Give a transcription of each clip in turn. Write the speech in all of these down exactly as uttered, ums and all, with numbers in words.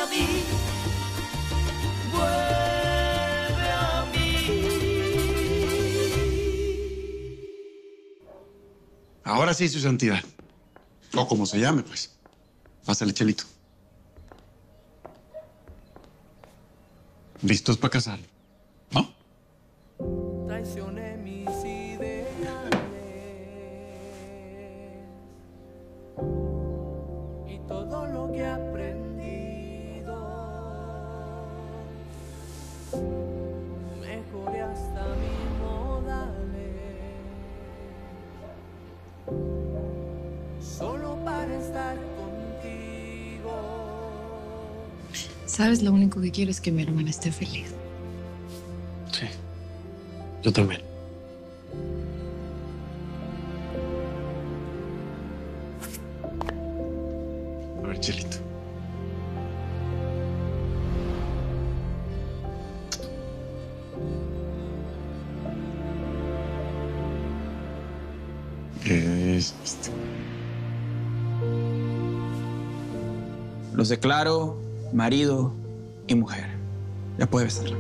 mí, vuelve a mí. Ahora sí, su santidad. O como se llame, pues. Pásale, Chelito. ¿Listos para casar? ¿No? Traicioné mis ideales y todo lo que he aprendido. Mejoré hasta mis modales solo para estar contigo. Sabes, lo único que quiero es que mi hermana esté feliz. Sí. Yo también. A ver, Chelito. ¿Qué es esto? Los declaro marido y mujer. Ya puede besarla.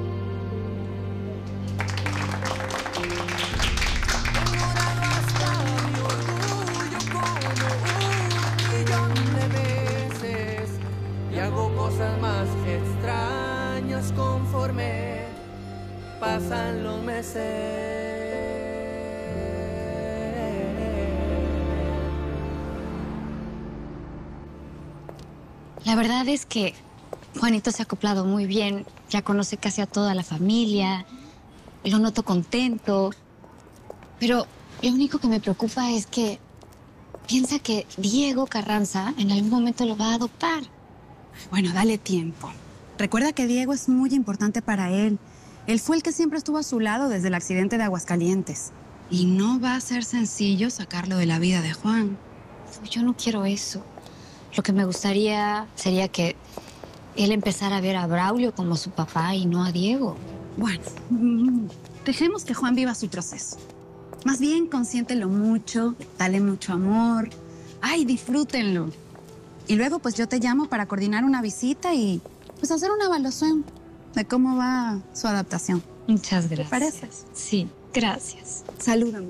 Y hago cosas más extrañas conforme pasan los meses. La verdad es que Juanito se ha acoplado muy bien. Ya conoce casi a toda la familia. Lo noto contento. Pero lo único que me preocupa es que piensa que Diego Carranza en algún momento lo va a adoptar. Bueno, dale tiempo. Recuerda que Diego es muy importante para él. Él fue el que siempre estuvo a su lado desde el accidente de Aguascalientes. Y no va a ser sencillo sacarlo de la vida de Juan. Yo no quiero eso. Lo que me gustaría sería que él empezara a ver a Braulio como su papá y no a Diego. Bueno, dejemos que Juan viva su proceso. Más bien, consiéntelo mucho, dale mucho amor. Ay, disfrútenlo. Y luego, pues, yo te llamo para coordinar una visita y, pues, hacer una evaluación de cómo va su adaptación. Muchas gracias. ¿Te parece? Sí, gracias. Salúdame.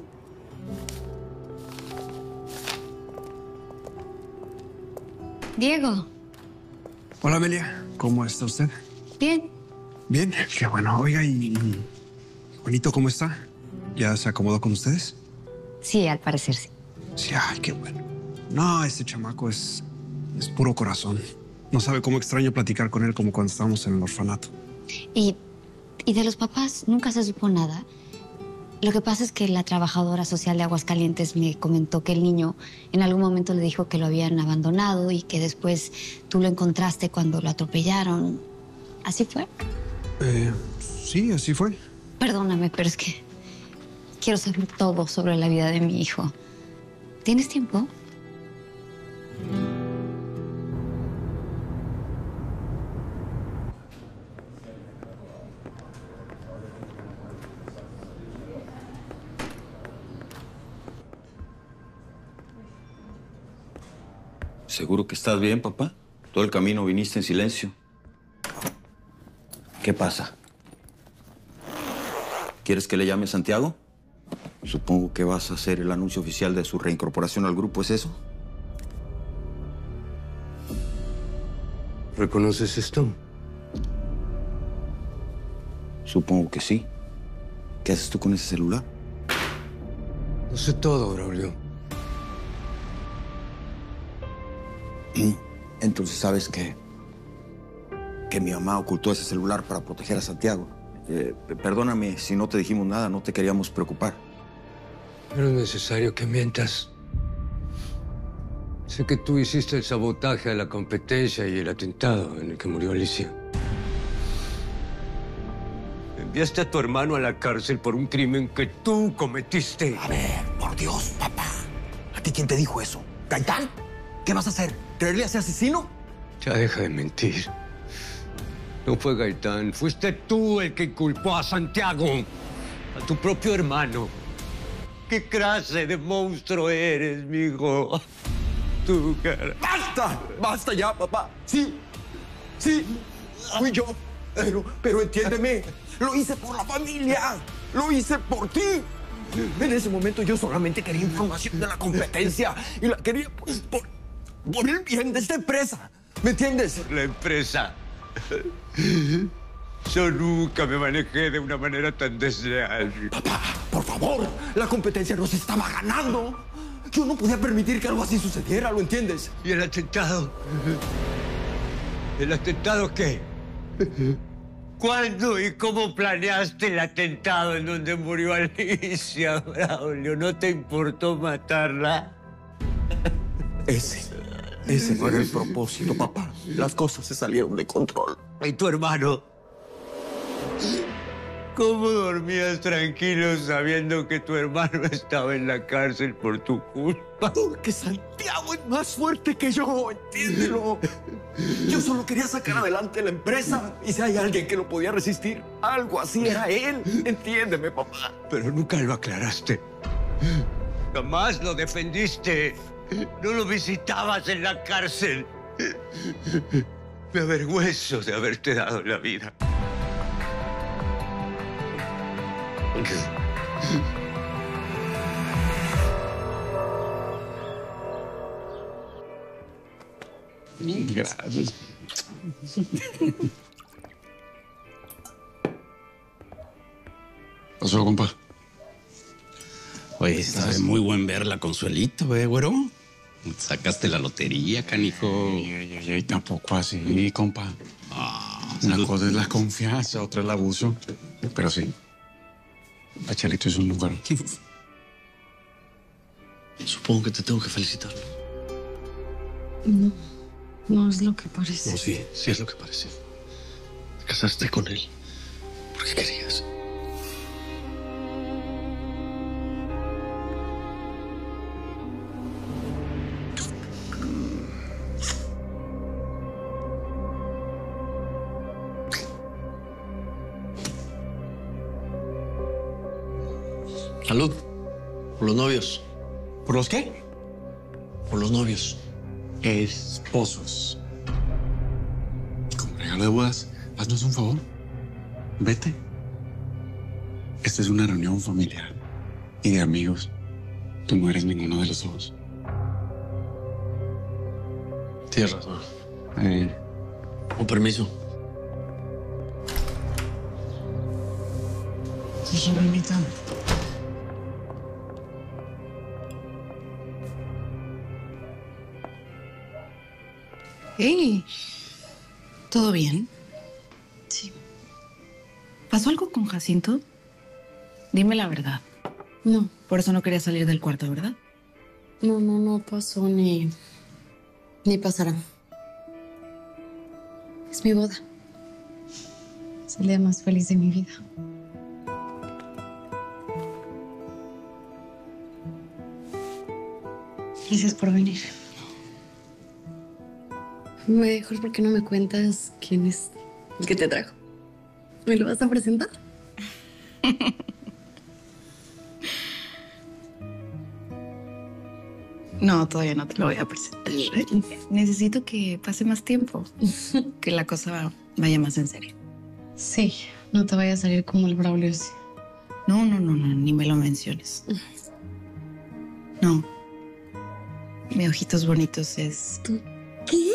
Diego. Hola, Amelia. ¿Cómo está usted? Bien. Bien. Qué bueno. Oiga, ¿y Juanito cómo está? ¿Ya se acomodó con ustedes? Sí, al parecer sí. Sí, ay, qué bueno. No, este chamaco es, es puro corazón. No sabe cómo extraño platicar con él como cuando estábamos en el orfanato. Y, y de los papás nunca se supo nada. Lo que pasa es que la trabajadora social de Aguascalientes me comentó que el niño en algún momento le dijo que lo habían abandonado y que después tú lo encontraste cuando lo atropellaron. ¿Así fue? Eh, sí, así fue. Perdóname, pero es que quiero saber todo sobre la vida de mi hijo. ¿Tienes tiempo? ¿Seguro que estás bien, papá? Todo el camino viniste en silencio. ¿Qué pasa? ¿Quieres que le llame a Santiago? Supongo que vas a hacer el anuncio oficial de su reincorporación al grupo, ¿es eso? ¿Reconoces esto? Supongo que sí. ¿Qué haces tú con ese celular? Lo sé todo, Braulio. Entonces sabes que... que mi mamá ocultó ese celular para proteger a Santiago. Eh, perdóname si no te dijimos nada, no te queríamos preocupar. No es necesario que mientas. Sé que tú hiciste el sabotaje a la competencia y el atentado en el que murió Alicia. Enviaste a tu hermano a la cárcel por un crimen que tú cometiste. A ver, por Dios, papá. ¿A ti quién te dijo eso? ¿Gaitán? ¿Qué vas a hacer? ¿Creerle a ese asesino? Ya deja de mentir. No fue Gaitán. Fuiste tú el que culpó a Santiago. A tu propio hermano. ¿Qué clase de monstruo eres, mijo? Tú, cara. ¡Basta! ¡Basta ya, papá! Sí. Sí, fui yo. Pero, pero entiéndeme, lo hice por la familia. Lo hice por ti. En ese momento yo solamente quería información de la competencia y la quería pues, por, por el bien de esta empresa. ¿Me entiendes? La empresa. Yo nunca me manejé de una manera tan desleal. Papá, por favor, la competencia nos estaba ganando. Yo no podía permitir que algo así sucediera, ¿lo entiendes? ¿Y el atentado? ¿El atentado qué? ¿Cuándo y cómo planeaste el atentado en donde murió Alicia, Braulio? ¿No te importó matarla? Ese, ese no era el propósito, papá. Las cosas se salieron de control. ¿Y tu hermano? ¿Cómo dormías tranquilo sabiendo que tu hermano estaba en la cárcel por tu culpa? Porque Santiago es más fuerte que yo, entiéndelo. Yo solo quería sacar adelante la empresa. Y si hay alguien que lo podía resistir, algo así era él. Entiéndeme, papá. Pero nunca lo aclaraste. Jamás lo defendiste. No lo visitabas en la cárcel. Me avergüenzo de haberte dado la vida. Gracias. ¿Pasó, compa? Oye, está de muy buen ver la Consuelito, ¿eh, güero? Sacaste la lotería, canijo. Ey, ey, ey, ey, tampoco así, compa. Ah, Una salud. cosa es la confianza, otra es el abuso. Pero sí, a Chelito es un lugar. Supongo que te tengo que felicitar. No, no es lo que parece. No, sí, sí es lo que parece. Te casaste con él porque querías. Salud. Por los novios. ¿Por los qué? Por los novios. Esposos. Como regalo de bodas, haznos un favor. Vete. Esta es una reunión familiar y de amigos. Tú no eres ninguno de los dos. Tienes razón. Eh, Con permiso. ¿Eso me invitan? Hey, ¿todo bien? Sí. ¿Pasó algo con Jacinto? Dime la verdad. No, Por eso no quería salir del cuarto, ¿verdad? no, no, no pasó ni... ni pasará. Es mi boda. Es el día más feliz de mi vida. Gracias por venir. Mejor, ¿por qué no me cuentas quién es el que te trajo? ¿Me lo vas a presentar? No, todavía no te lo voy a presentar. Necesito que pase más tiempo, que la cosa vaya más en serio. Sí, no te vaya a salir como el Braulio ese. No, no, no, no, ni me lo menciones. No. Mi ojitos bonitos es... ¿Qué?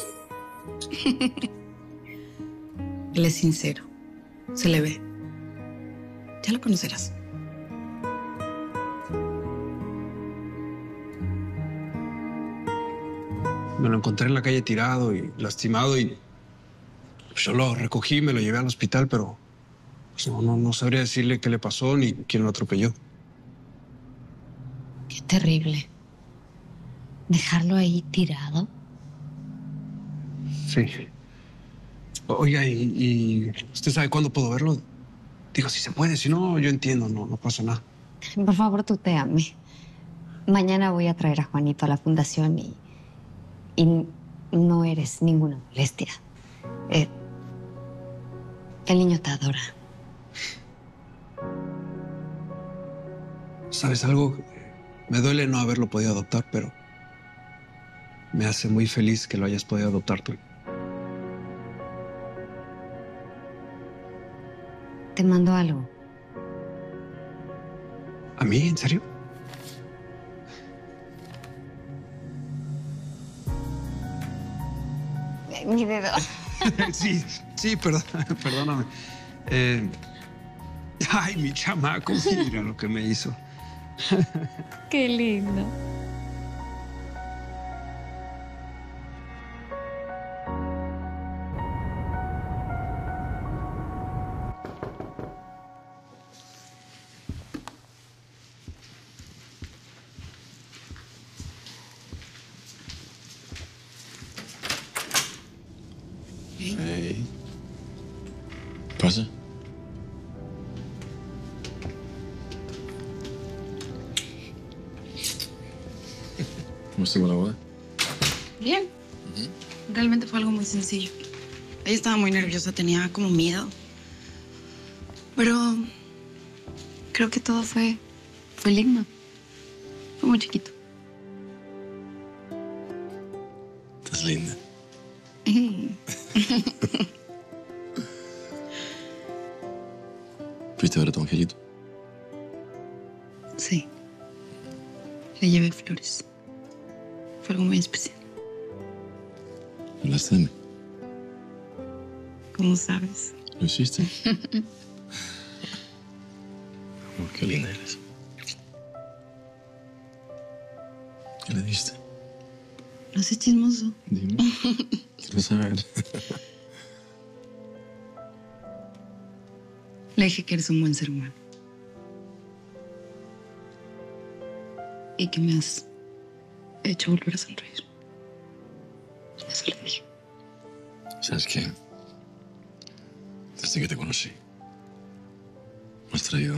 Él es sincero. Se le ve. Ya lo conocerás. Me lo encontré en la calle tirado y lastimado y pues, yo lo recogí, me lo llevé al hospital, pero pues, no, no, no sabría decirle qué le pasó ni quién lo atropelló. Qué terrible. ¿Dejarlo ahí tirado? Sí. Oiga, ¿y, y usted sabe cuándo puedo verlo? Digo, si se puede, si no, yo entiendo, no, no pasa nada. Por favor, tutéame. Mañana voy a traer a Juanito a la fundación y, y no eres ninguna molestia. Eh, el niño te adora. ¿Sabes algo? Me duele no haberlo podido adoptar, pero me hace muy feliz que lo hayas podido adoptar tú. te mandó algo. ¿A mí? ¿En serio? Mi dedo. Sí, sí, perdón, perdóname. Eh, ay, mi chamaco, mira lo que me hizo. Qué lindo. Hey. ¿Pasa? ¿Cómo estuvo la boda? Bien. Realmente fue algo muy sencillo. Ella estaba muy nerviosa, tenía como miedo. Pero creo que todo fue, fue lindo. Fue muy chiquito. Estás linda. ¿Fuiste a ver a tu angelito? Sí. Le llevé flores. Fue algo muy especial. ¿Hablaste de mí? ¿Cómo sabes? ¿Lo hiciste? Oh, qué linda eres. ¿Qué le diste? No seas chismoso. Dime. Quiero saber. Le dije que eres un buen ser humano. Y que me has hecho volver a sonreír. Eso le dije. ¿Sabes qué? Desde que te conocí, me has traído...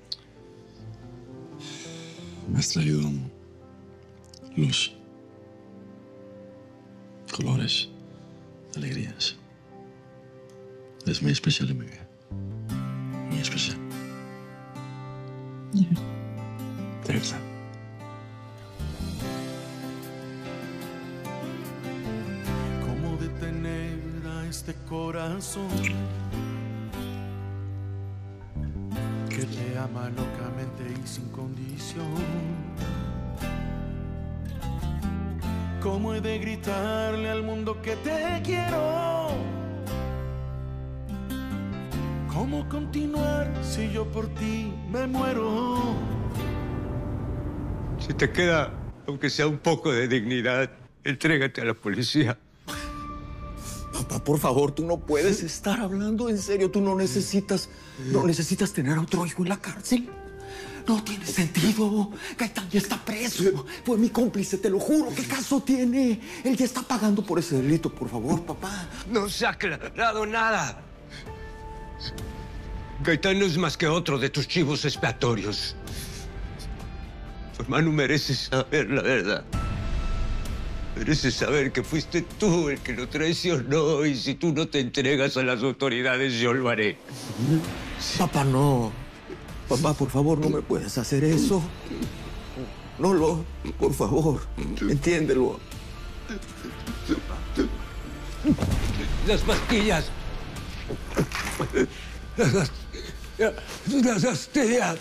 Me has traído luz, colores, alegrías. Es muy especial en mi vida. Muy especial. De verdad. ¿Cómo detener a este corazón que te ama locamente y sin condición? ¿Cómo he de gritarle al mundo que te quiero? ¿Cómo continuar si yo por ti me muero? Si te queda, aunque sea un poco de dignidad, entrégate a la policía. Papá, por favor, tú no puedes estar hablando en serio. Tú no necesitas, no necesitas tener a otro hijo en la cárcel. No tiene sentido. Gaitán ya está preso. Fue mi cómplice, te lo juro. ¿Qué caso tiene? Él ya está pagando por ese delito, por favor, papá. No se ha aclarado nada. Gaitán no es más que otro de tus chivos expiatorios. Tu hermano merece saber la verdad. Merece saber que fuiste tú el que lo traicionó y si tú no te entregas a las autoridades, yo lo haré. Papá, no. Papá, por favor, no me puedes hacer eso. No lo... Por favor, entiéndelo. Las pastillas. Las, las pastillas.